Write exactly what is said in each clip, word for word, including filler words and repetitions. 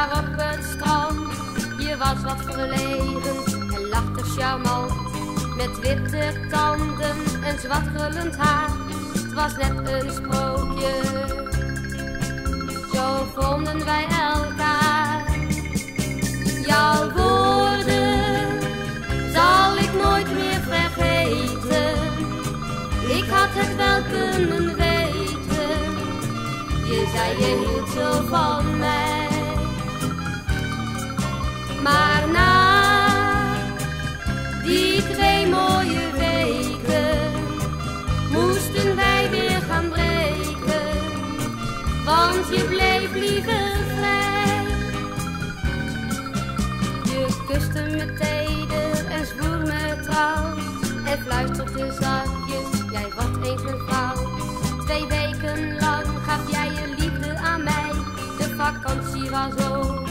daar op het strand. Je was wat verlegen en lachte charmant. Met witte tanden en zwart krullend haar. Het was net een sprookje. Zo vonden wij elkaar. Jouw woorden zal ik nooit meer vergeten. Ik had het wel kunnen weten. Je zei je hield zo van mij. Maar na die twee mooie weken moesten wij weer gaan breken. Want je bleef liever vrij. Je kuste me teder en zwoer me trouw. En fluisterde zachtjes, jij wordt eens mijn vrouw. Twee weken lang gaf jij je liefde aan mij. De vakantie was over.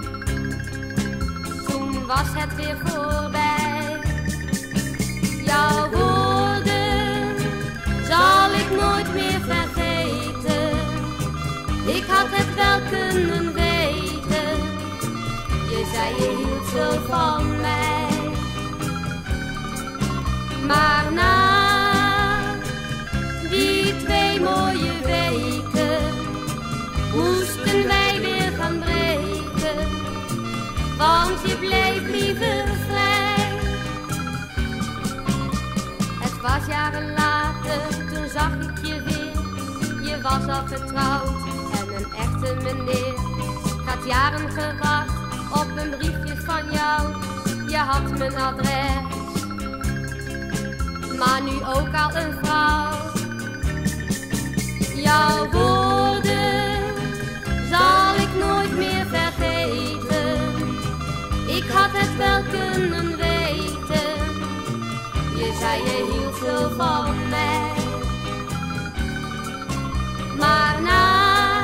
Toen was het weer voorbij. Jouw woorden zal ik nooit meer vergeten. Ik had het wel kunnen weten. Je zei je hield zo van mij. Maar na die twee mooie weken moesten wij weer gaan breken. Want je bleef liever vrij. Het was jaren later, toen zag ik je weer. Je was al getrouwd en een echte meneer. Ik had jaren gewacht op een briefje van jou. Je had mijn adres, maar nu ook al een vrouw. Jouw woorden zal ik nooit meer vergeten. Ik had het wel kunnen weten. Je zei je hield zo van mij. Maar na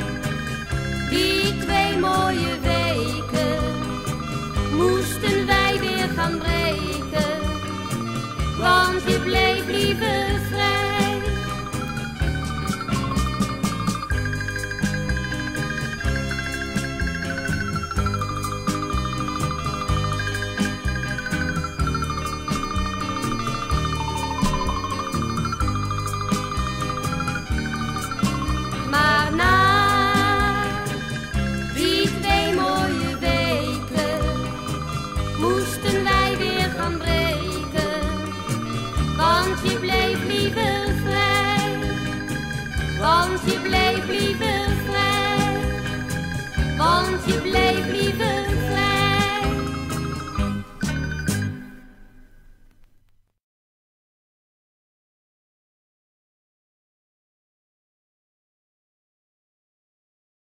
die twee mooie weken moesten wij weer gaan breken. Want je bleef liever vrij. Maar na die twee mooie weken moesten wij weer gaan breken. Want je bleef liever vrij. Want je bleef liever vrij. Want je bleef liever vrij.